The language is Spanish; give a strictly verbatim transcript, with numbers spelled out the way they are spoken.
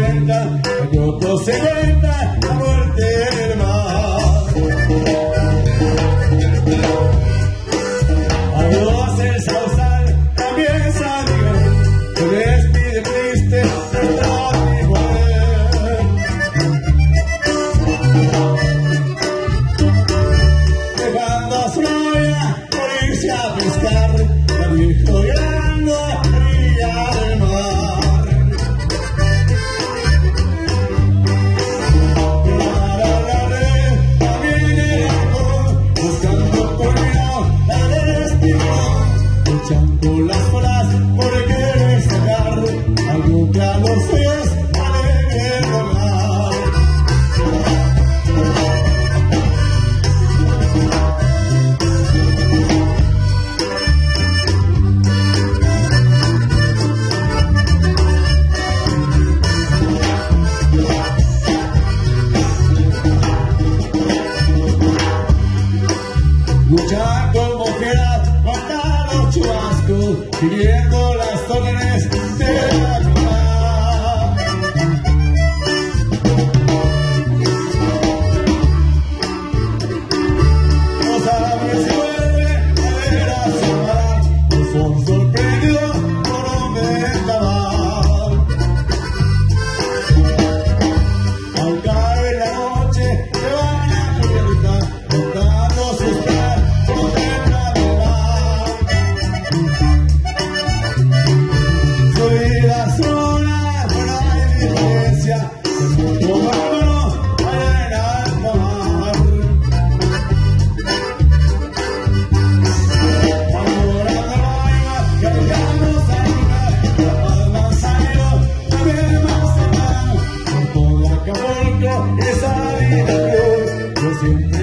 cuenta, hay otros se cuenta la muerte en el mar. Adiós el sausal, también salió, se despide triste de nuestra mujer. Dejando a su novia por irse a pescar, la vieja llorando a orilla del mar. Para la red también el amor, buscando por lado la destino, echando las olas por querer sacar algo que a los feos alegre rogar. Luchar como quiera contra los chubascos, siguiendo las órdenes de la vida. No saben si vuelve a ver a su mar, no son sorprendidos por un vendaval. Al caer la noche se van a cubierta, contando sus planes. Su vida sola, no hay diferencia, tomándonos allá en alta mar. Ahora no cargamos a lugar, la palma salió, también más allá, por toda Acapulco, esa vida que yo siempre